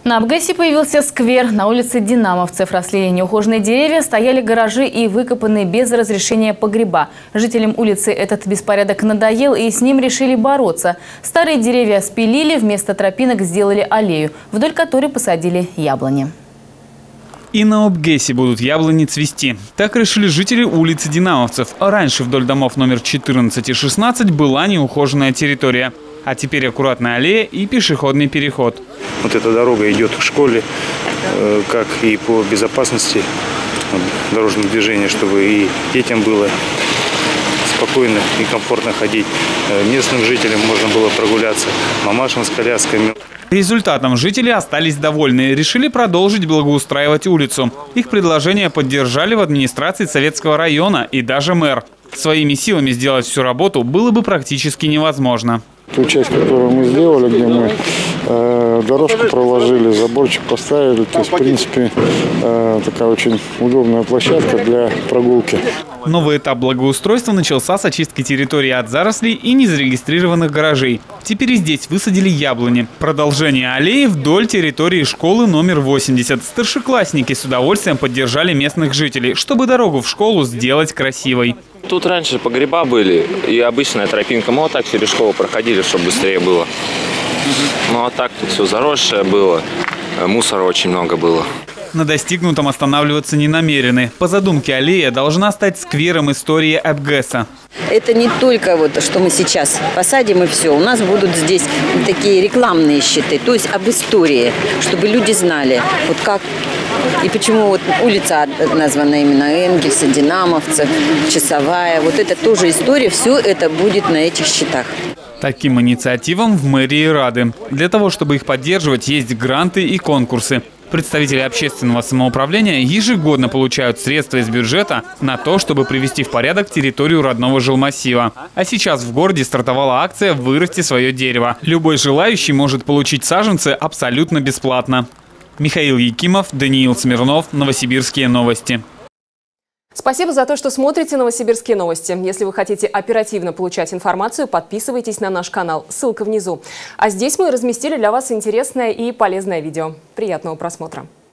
На Абгэсе появился сквер. На улице Динамовцев росли неухоженные деревья, стояли гаражи и выкопанные без разрешения погреба. Жителям улицы этот беспорядок надоел, и с ним решили бороться. Старые деревья спилили, вместо тропинок сделали аллею, вдоль которой посадили яблони. И на Абгэсе будут яблони цвести. Так решили жители улицы Динамовцев. Раньше вдоль домов номер 14 и 16 была неухоженная территория. А теперь аккуратная аллея и пешеходный переход. Вот эта дорога идет к школе, как и по безопасности дорожного движения, чтобы и детям было спокойно и комфортно ходить. Местным жителям можно было прогуляться, мамашам с колясками. Результатом жители остались довольны. Решили продолжить благоустраивать улицу. Их предложение поддержали в администрации Советского района и даже мэр. Своими силами сделать всю работу было бы практически невозможно. Ту часть, которую мы сделали, где мы дорожку проложили, заборчик поставили, то есть, в принципе, такая очень удобная площадка для прогулки. Новый этап благоустройства начался с очистки территории от зарослей и незарегистрированных гаражей. Теперь и здесь высадили яблони. Продолжение аллеи вдоль территории школы номер 80. Старшеклассники с удовольствием поддержали местных жителей, чтобы дорогу в школу сделать красивой. Тут раньше погреба были и обычная тропинка. Мы вот так через школу проходили, чтобы быстрее было. Ну а так тут все заросшее было, мусора очень много было. На достигнутом останавливаться не намерены. По задумке аллея должна стать сквером истории Абгэса. Это не только вот, что мы сейчас посадим и все. У нас будут здесь такие рекламные щиты, то есть об истории, чтобы люди знали, вот как и почему вот улица названа именно Энгельса, Динамовцев, Часовая. Вот это тоже история, все это будет на этих щитах. Таким инициативам в мэрии рады. Для того, чтобы их поддерживать, есть гранты и конкурсы. Представители общественного самоуправления ежегодно получают средства из бюджета на то, чтобы привести в порядок территорию родного жилмассива. А сейчас в городе стартовала акция «Вырасти свое дерево». Любой желающий может получить саженцы абсолютно бесплатно. Михаил Якимов, Даниил Смирнов, Новосибирские новости. Спасибо за то, что смотрите «Новосибирские новости». Если вы хотите оперативно получать информацию, подписывайтесь на наш канал. Ссылка внизу. А здесь мы разместили для вас интересное и полезное видео. Приятного просмотра.